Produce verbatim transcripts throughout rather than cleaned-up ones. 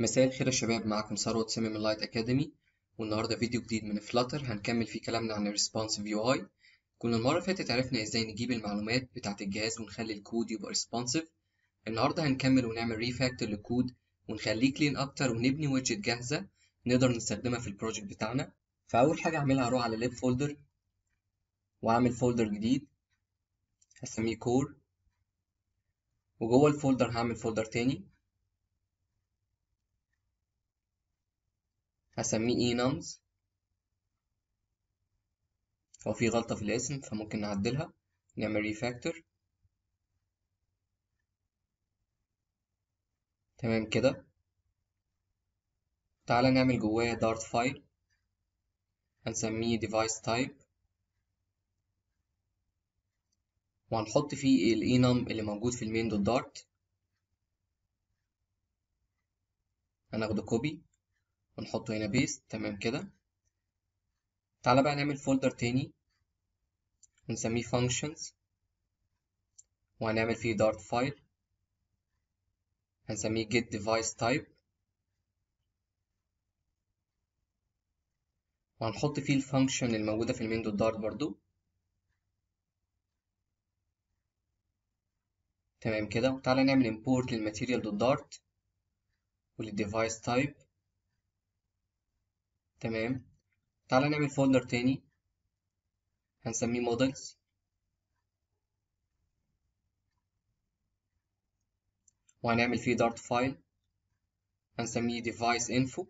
مساء الخير يا شباب، معكم ثروت سامي من لايت اكاديمي. والنهارده فيديو جديد من فلاتر هنكمل فيه كلامنا عن الريسبونسيف يو اي. كنا المره اللي فاتت عرفنا ازاي نجيب المعلومات بتاعه الجهاز ونخلي الكود يبقى ريسبونسيف. النهارده هنكمل ونعمل ريفاكتور للكود ونخليه كلين اكتر ونبني ويدجت جاهزه نقدر نستخدمها في البروجكت بتاعنا. فاول حاجه اعملها اروح على ليب فولدر واعمل فولدر جديد هسميه كور، وجوه الفولدر هعمل فولدر تاني هسميه enums. هو في غلطة في الاسم فممكن نعدلها، نعمل ريفاكتور. تمام كده. تعالى نعمل جواه دارت فايل هنسميه device type وهنحط فيه الانم اللي موجود في المين دوت دارت. هناخده كوبي ونحطه هنا بيست. تمام كده. تعالى بقى نعمل فولدر تاني ونسميه functions وهنعمل فيه dart file هنسميه get device type وهنحط فيه الفانكشن الموجودة في المين دوت دارت برضو. تمام كده. وتعالى نعمل import للماتيريال دوت دارت وللديفايس تايب. تمام. تعالى نعمل فولدر تاني هنسميه models وهنعمل فيه dart file هنسميه device info.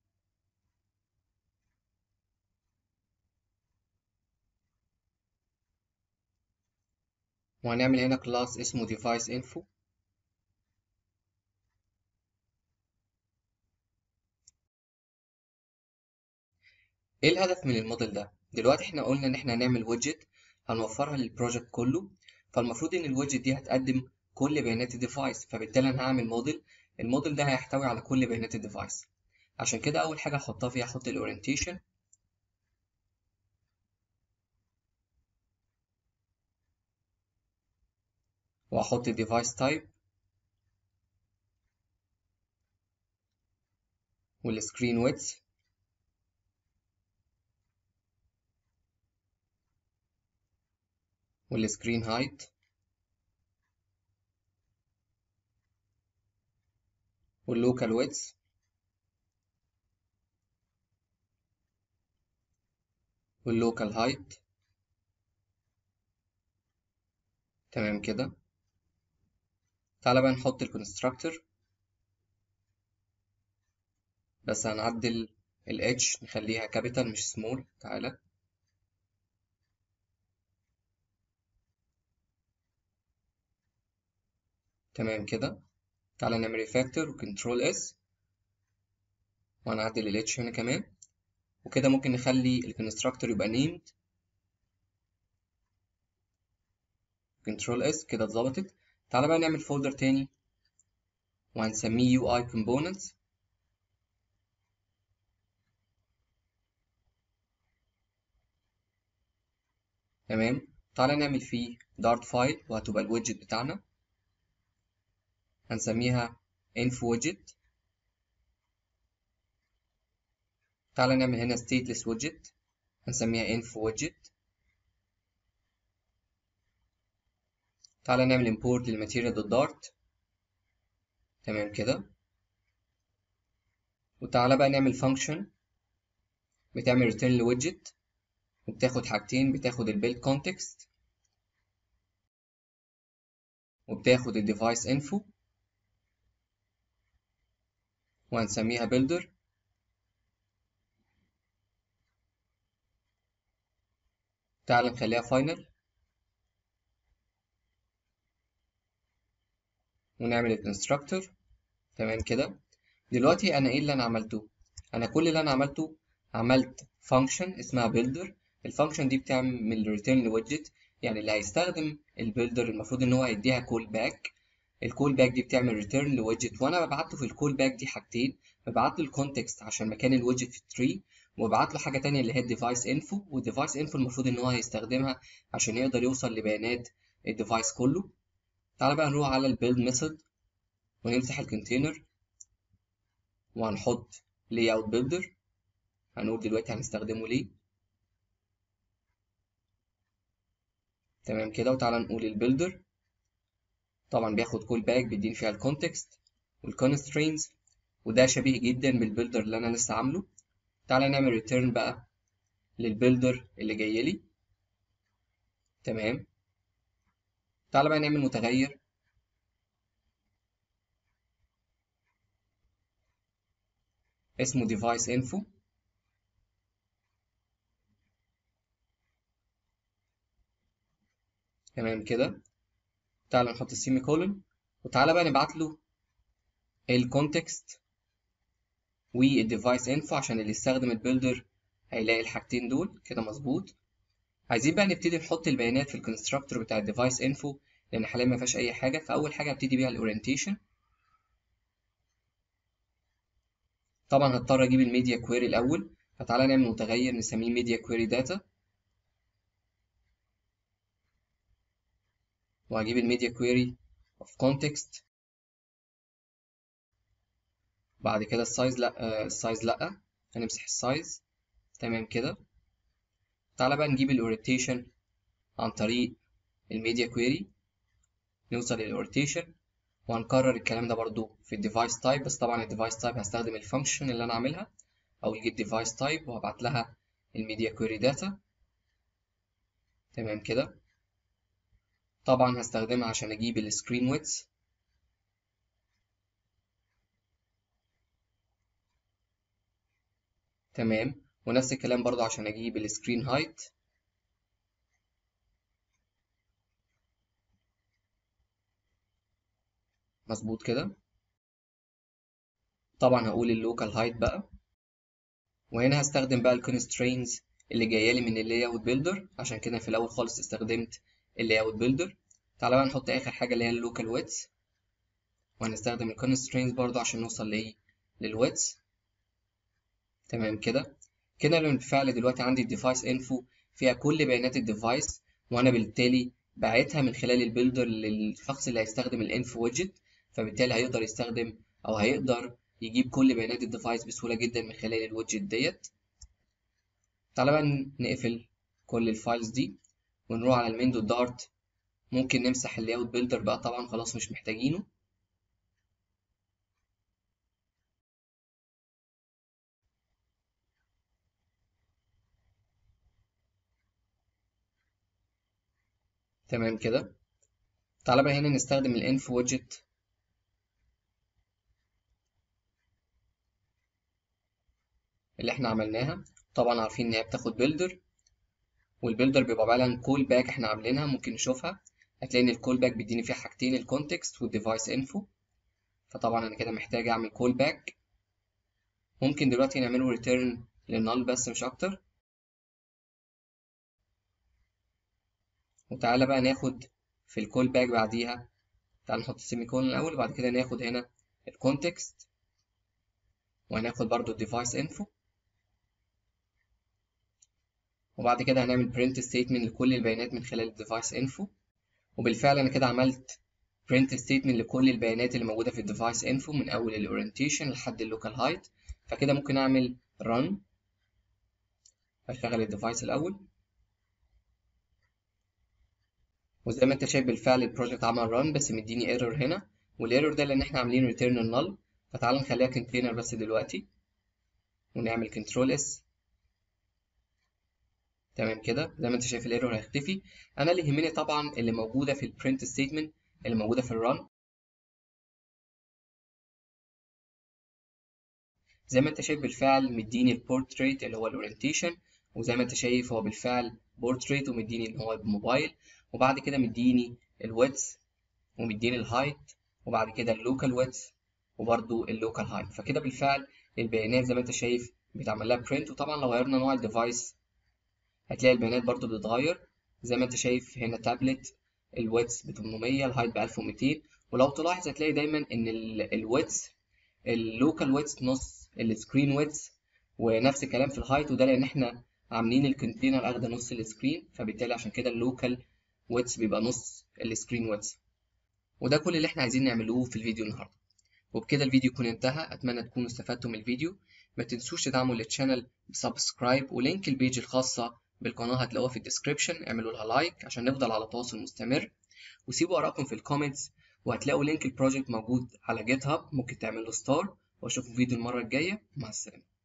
وهنعمل هنا كلاس اسمه device info. ايه الهدف من الموديل ده؟ دلوقتي احنا قلنا ان احنا هنعمل ويدجت هنوفرها للبروجكت كله، فالمفروض ان الويدجت دي هتقدم كل بيانات الديفايس، فبالتالي انا هعمل موديل. الموديل ده هيحتوي على كل بيانات الديفايس. عشان كده اول حاجه احطها فيها احط الاورينتيشن واحط الديفايس تايب والسكرين ويدث والسكرين هايت واللوكال ويدث واللوكال هايت. تمام كده. تعالى بقى نحط الكونستراكتور، بس هنعدل ال H نخليها كابيتال مش سمول. تعالى. تمام كده. تعالى نعمل ريفاكتور وكنترول اس وهنعدل ال H هنا كمان، وكده ممكن نخلي الكونستراكتور يبقى named. كنترول اس كده اتظبطت. تعالى بقى نعمل فولدر تاني وهنسميه يو اي components. تمام. تعالى نعمل فيه dart file وهتبقى الويدجت بتاعنا هنسميها info widget. تعالى نعمل هنا stateless widget هنسميها info widget. تعالى نعمل import للماتيريال دوت دارت. تمام كده. وتعالى بقى نعمل function بتعمل return لويدجت وبتاخد حاجتين، بتاخد البيلد context وبتاخد الديفايس info وهنسميها builder. تعالى نخليها final ونعمل الكونستراكتور. تمام كده. دلوقتي انا ايه اللي انا عملته؟ انا كل اللي انا عملته عملت فانكشن اسمها builder. الفانكشن دي بتعمل return لويدجت، يعني اللي هيستخدم البيلدر المفروض ان هو هيديها كول باك. الكول باك دي بتعمل ريتيرن لويدجت، وانا ببعت له في الكول باك دي حاجتين، ببعت له الكونتكست عشان مكان الويدجت في التري، وببعت له حاجه تانية اللي هي الديفايس انفو. والديفايس انفو المفروض ان هو هيستخدمها عشان يقدر يوصل لبيانات الديفايس كله. تعالى بقى نروح على البيلد ميثود ونمسح الكونتينر وهنحط layout builder. هنقول دلوقتي هنستخدمه ليه. تمام كده. وتعالى نقول البيلدر طبعا بياخد كول باك بيديني فيها الكونتكست والكونسترينز، وده شبيه جدا بالبيلدر اللي انا لسه عامله. تعالى نعمل ريتيرن بقى للبيلدر اللي جاي لي. تمام. تعالى بقى نعمل متغير اسمه device info. تمام كده. تعالى نحط السيمي كولون، وتعالى بقى نبعت له الكونتكست والديفايس انفو عشان اللي يستخدم البيلدر هيلاقي الحاجتين دول كده. مظبوط. عايزين بقى نبتدي نحط البيانات في الكونستراكتور بتاع الديفايس انفو، لان حاليا ما فيهاش اي حاجه. فاول حاجه هبتدي بيها الاورينتيشن. طبعا هضطر اجيب الميديا كويري الاول، فتعالى نعمل متغير نسميه ميديا كويري داتا، وهجيب الميديا كويري اوف كونتكست. بعد كده السايز لا، السايز لا، هنمسح السايز. تمام كده. تعالى بقى نجيب الاورينتيشن عن طريق الميديا كويري، نوصل للاورينتيشن، وهنكرر الكلام ده برضو في الديفايس تايب. بس طبعا الديفايس تايب هستخدم الفانكشن اللي انا عاملها او الجيت ديفايس تايب، وهبعت لها الميديا كويري داتا. تمام كده. طبعا هستخدمها عشان اجيب السكرين ويدث. تمام. ونفس الكلام برضو عشان اجيب السكرين هايت. مظبوط كده. طبعا هقول اللوكال هايت بقى، وهنا هستخدم بقى الكونسترينز اللي جايه لي من اللاي اوت بيلدر، عشان كده في الاول خالص استخدمت اللاي اوت بيلدر. تعالى بقى نحط اخر حاجه اللي هي اللوكال ويدث، وهنستخدم الكونسترينز برضو عشان نوصل لايه، للويدث. تمام كده. كده لو بالفعل دلوقتي عندي الديفايس انفو فيها كل بيانات الديفايس، وانا بالتالي باعتها من خلال البيلدر للشخص اللي هيستخدم الانفو ويدجت، فبالتالي هيقدر يستخدم او هيقدر يجيب كل بيانات الديفايس بسهولة جدا من خلال الويدجت ديت. تعالى بقى نقفل كل الفايلز دي ونروح على المين دوت دارت. ممكن نمسح اللاي اوت بيلدر بقى، طبعا خلاص مش محتاجينه. تمام كده. تعالى بقى هنا نستخدم الانفو ويدجت اللي احنا عملناها. طبعا عارفين ان هي بتاخد بيلدر، والبيلدر بيبقى عبارة عن كول باك احنا عاملينها، ممكن نشوفها. هتلاقي ان الكول باك بيديني فيها حاجتين، الكونتكست والديفايس انفو. فطبعا انا كده محتاج اعمل كول باك. ممكن دلوقتي نعمله ريتيرن للنال بس مش اكتر. وتعالى بقى ناخد في الكول باك بعديها، تعالى نحط السيمي كولن الاول، وبعد كده ناخد هنا الكونتكست، وهناخد برضو الديفايس انفو. وبعد كده هنعمل print statement لكل البيانات من خلال الديفايس انفو. وبالفعل انا كده عملت print statement لكل البيانات اللي موجوده في الديفايس انفو من اول الاورينتيشن لحد اللوكال هايت. فكده ممكن اعمل run، اشغل الديفايس الاول. وزي ما انت شايف بالفعل البروجكت عمل run، بس مديني ايرور هنا، والايرور ده لان احنا عاملين return null. فتعال نخليها container بس دلوقتي، ونعمل كنترول اس. تمام كده. زي ما انت شايف الايرور هيختفي. انا اللي يهمني طبعا اللي موجوده في البرنت ستيتمنت اللي موجوده في الران. زي ما انت شايف بالفعل مديني البورتريت اللي هو الاورينتيشن، وزي ما انت شايف هو بالفعل بورتريت، ومديني ان هو بموبايل. وبعد كده مديني الويدث، ومديني الهايت، وبعد كده اللوكال ويدث، وبرده اللوكال هايت. فكده بالفعل البيانات زي ما انت شايف بيتعمل لها برنت. وطبعا لو غيرنا نوع الديفايس هتلاقي البيانات برده بتتغير. زي ما انت شايف هنا تابلت الويدث ب ثمانمية، الهايت ب ألف ومئتين. ولو تلاحظ هتلاقي دايما ان الويدث اللوكال ويدث نص السكرين ويدث، ونفس الكلام في الهايت. وده لان احنا عاملين الكونتينر اخده نص السكرين، فبالتالي عشان كده اللوكال ويدث بيبقى نص السكرين ويدث. وده كل اللي احنا عايزين نعملوه في الفيديو النهارده. وبكده الفيديو يكون انتهى. اتمنى تكونوا استفدتوا من الفيديو. ما تنسوش تدعموا التشانل بسبسكرايب، ولينك البيج الخاصة بالقناة هتلاقوها في الديسكريبشن. اعملوا لها لايك عشان نفضل على تواصل مستمر، وسيبوا آراءكم في الكومنتس، وهتلاقوا لينك البروجكت موجود على جيت هاب، ممكن تعملوا ستار. واشوفكم فيديو المرة الجاية. مع السلامة.